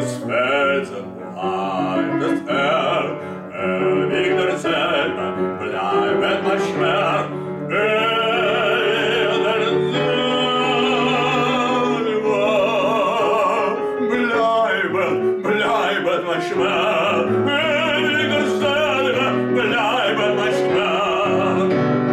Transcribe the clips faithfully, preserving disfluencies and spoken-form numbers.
des Felsen bleibt er, ewig derselbe bleibt mein Schmerz. Er derselbe bleibt, bleibt mein Schmerz. Ewig derselbe bleibt mein Schmerz.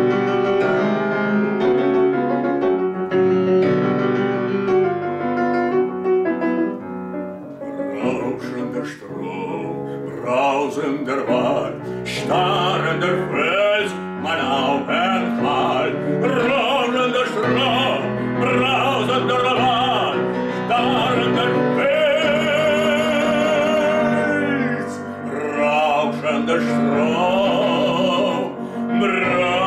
Rauschender Strom, brausender Wald, starrender Fels, mein Aufenthalt. Rauschender Strom, brausender Wald, starrender Fels, rauschender Strom, brausender